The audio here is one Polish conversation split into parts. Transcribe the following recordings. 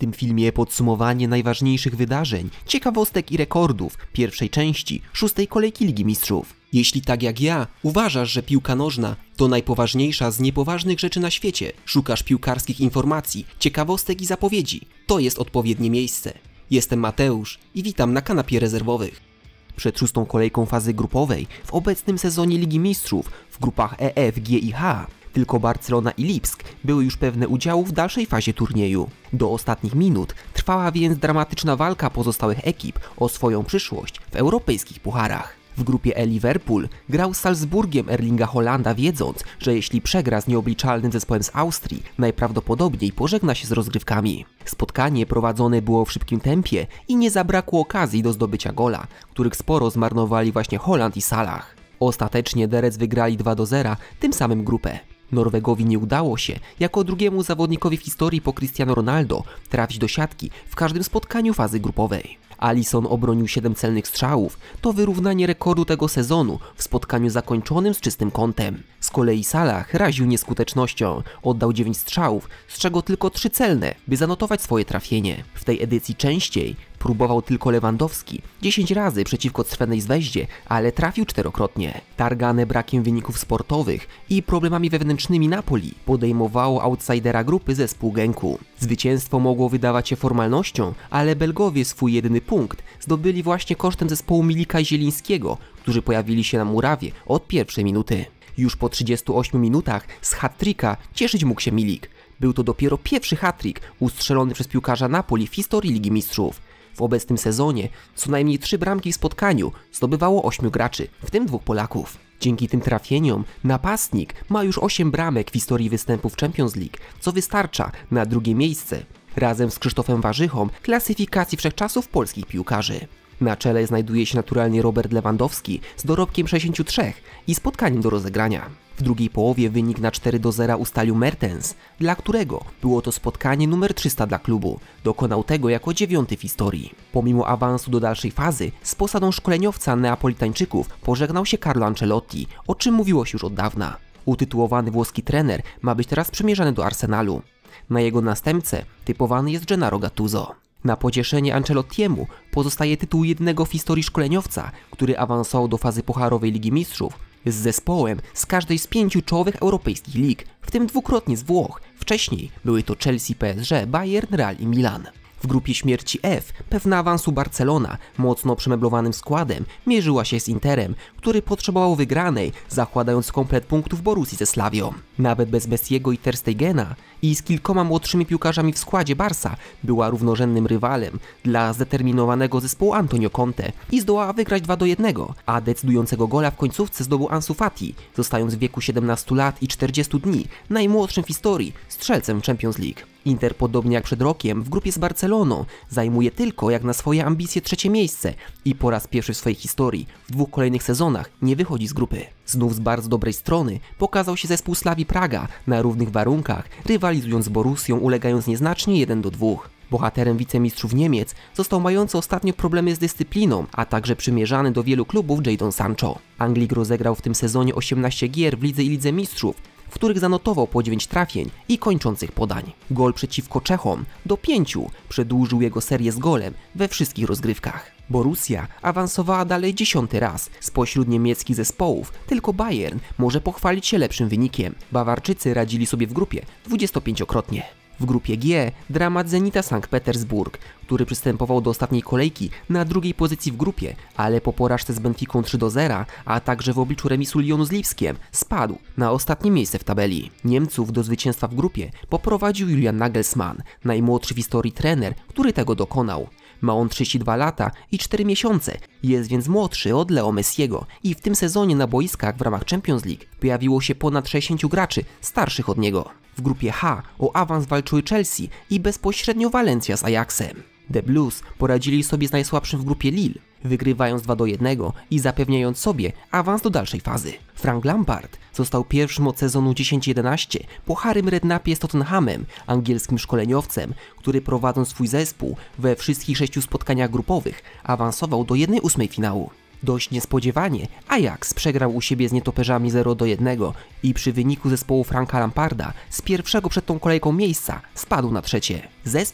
tym filmie podsumowanie najważniejszych wydarzeń, ciekawostek i rekordów pierwszej części 6. kolejki Ligi Mistrzów. Jeśli tak jak ja uważasz, że piłka nożna to najpoważniejsza z niepoważnych rzeczy na świecie, szukasz piłkarskich informacji, ciekawostek i zapowiedzi, to jest odpowiednie miejsce. Jestem Mateusz i witam na kanapie rezerwowych. Przed 6. kolejką fazy grupowej w obecnym sezonie Ligi Mistrzów w grupach E, F, G i H tylko Barcelona i Lipsk były już pewne udziału w dalszej fazie turnieju. Do ostatnich minut trwała więc dramatyczna walka pozostałych ekip o swoją przyszłość w europejskich pucharach. W grupie E Liverpool grał z Salzburgiem Erlinga Haalanda, wiedząc, że jeśli przegra z nieobliczalnym zespołem z Austrii, najprawdopodobniej pożegna się z rozgrywkami. Spotkanie prowadzone było w szybkim tempie i nie zabrakło okazji do zdobycia gola, których sporo zmarnowali właśnie Haaland i Salah. Ostatecznie The Reds wygrali 2-0, tym samym grupę. Norwegowi nie udało się, jako drugiemu zawodnikowi w historii po Cristiano Ronaldo, trafić do siatki w każdym spotkaniu fazy grupowej. Alisson obronił 7 celnych strzałów, to wyrównanie rekordu tego sezonu w spotkaniu zakończonym z czystym kątem. Z kolei Salah raził nieskutecznością, oddał 9 strzałów, z czego tylko 3 celne, by zanotować swoje trafienie. W tej edycji częściej próbował tylko Lewandowski, 10 razy przeciwko Crvenej Zvezdzie, ale trafił 4-krotnie. Targane brakiem wyników sportowych i problemami wewnętrznymi Napoli podejmowało outsidera grupy zespół Genku. Zwycięstwo mogło wydawać się formalnością, ale Belgowie swój jedyny punkt zdobyli właśnie kosztem zespołu Milika i Zielińskiego, którzy pojawili się na murawie od pierwszej minuty. Już po 38 minutach z hat-tricka cieszyć mógł się Milik. Był to dopiero pierwszy hat-trick ustrzelony przez piłkarza Napoli w historii Ligi Mistrzów. W obecnym sezonie co najmniej 3 bramki w spotkaniu zdobywało 8 graczy, w tym 2 Polaków. Dzięki tym trafieniom napastnik ma już 8 bramek w historii występów w Champions League, co wystarcza na drugie miejsce, razem z Krzysztofem Warzychą, klasyfikacji wszechczasów polskich piłkarzy. Na czele znajduje się naturalnie Robert Lewandowski z dorobkiem 63 i spotkaniem do rozegrania. W drugiej połowie wynik na 4-0 ustalił Mertens, dla którego było to spotkanie numer 300 dla klubu. Dokonał tego jako 9. w historii. Pomimo awansu do dalszej fazy, z posadą szkoleniowca Neapolitańczyków pożegnał się Carlo Ancelotti, o czym mówiło się już od dawna. Utytułowany włoski trener ma być teraz przymierzany do Arsenalu. Na jego następcę typowany jest Gennaro Gattuso. Na pocieszenie Ancelottiemu pozostaje tytuł jedynego w historii szkoleniowca, który awansował do fazy pucharowej Ligi Mistrzów z zespołem z każdej z 5 czołowych europejskich lig, w tym dwukrotnie z Włoch. Wcześniej były to Chelsea, PSG, Bayern, Real i Milan. W grupie śmierci F pewna awansu Barcelona, mocno przemeblowanym składem, mierzyła się z Interem, który potrzebował wygranej, zakładając komplet punktów Borussii ze Slavią. Nawet bez Messiego i Ter Stegena i z kilkoma młodszymi piłkarzami w składzie Barca była równorzędnym rywalem dla zdeterminowanego zespołu Antonio Conte i zdołała wygrać 2-1, a decydującego gola w końcówce zdobył Ansu Fati, zostając w wieku 17 lat i 40 dni najmłodszym w historii strzelcem w Champions League. Inter, podobnie jak przed rokiem, w grupie z Barceloną zajmuje tylko jak na swoje ambicje 3. miejsce i po raz pierwszy w swojej historii w 2 kolejnych sezonach nie wychodzi z grupy. Znów z bardzo dobrej strony pokazał się zespół Slavii Praga na równych warunkach, rywalizując z Borussią, ulegając nieznacznie 1-2. Bohaterem wicemistrzów Niemiec został mający ostatnio problemy z dyscypliną, a także przymierzany do wielu klubów Jadon Sancho. Anglik rozegrał w tym sezonie 18 gier w Lidze i Lidze Mistrzów, w których zanotował po 9 trafień i kończących podań. Gol przeciwko Czechom do 5 przedłużył jego serię z golem we wszystkich rozgrywkach. Borussia awansowała dalej 10. raz. Spośród niemieckich zespołów tylko Bayern może pochwalić się lepszym wynikiem. Bawarczycy radzili sobie w grupie 25-krotnie. W grupie G dramat Zenita Sankt Petersburg, który przystępował do ostatniej kolejki na 2. pozycji w grupie, ale po porażce z Benficą 3-0, a także w obliczu remisu Lyonu z Lipskiem, spadł na ostatnie miejsce w tabeli. Niemców do zwycięstwa w grupie poprowadził Julian Nagelsmann, najmłodszy w historii trener, który tego dokonał. Ma on 32 lata i 4 miesiące, jest więc młodszy od Leo Messiego i w tym sezonie na boiskach w ramach Champions League pojawiło się ponad 60 graczy starszych od niego. W grupie H o awans walczyły Chelsea i bezpośrednio Valencia z Ajaxem. The Blues poradzili sobie z najsłabszym w grupie Lille, wygrywając 2-1 i zapewniając sobie awans do dalszej fazy. Frank Lampard został pierwszym od sezonu 10-11 po Harrym Redknappie z Tottenhamem, angielskim szkoleniowcem, który prowadząc swój zespół we wszystkich 6 spotkaniach grupowych awansował do 1/8 finału. Dość niespodziewanie Ajax przegrał u siebie z nietoperzami 0-1 i przy wyniku zespołu Franka Lamparda z pierwszego przed tą kolejką miejsca spadł na trzecie. Zespół,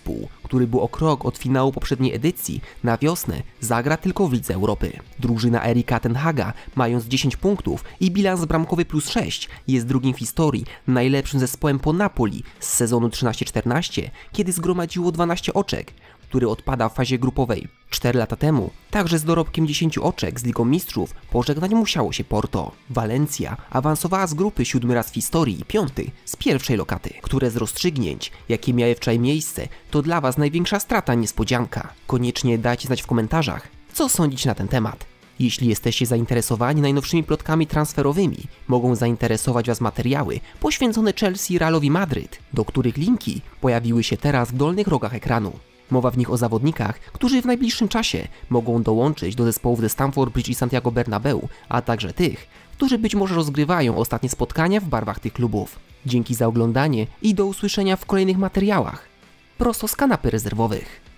który był o krok od finału poprzedniej edycji, na wiosnę zagra tylko w Lidze Europy. Drużyna Erika ten Haga, mając 10 punktów i bilans bramkowy +6, jest drugim w historii najlepszym zespołem po Napoli z sezonu 13-14, kiedy zgromadziło 12 oczek, który odpada w fazie grupowej. 4 lata temu, także z dorobkiem 10 oczek z Ligą Mistrzów, pożegnać musiało się Porto. Valencia awansowała z grupy 7 raz w historii i 5 z pierwszej lokaty. Które z rozstrzygnięć, jakie miały wczoraj miejsce, to dla Was największa strata niespodzianka? Koniecznie dajcie znać w komentarzach, co sądzicie na ten temat. Jeśli jesteście zainteresowani najnowszymi plotkami transferowymi, mogą zainteresować Was materiały poświęcone Chelsea i Realowi Madryt, do których linki pojawiły się teraz w dolnych rogach ekranu. Mowa w nich o zawodnikach, którzy w najbliższym czasie mogą dołączyć do zespołów The Stamford Bridge i Santiago Bernabeu, a także tych, którzy być może rozgrywają ostatnie spotkania w barwach tych klubów. Dzięki za oglądanie i do usłyszenia w kolejnych materiałach. Prosto z kanapy rezerwowych.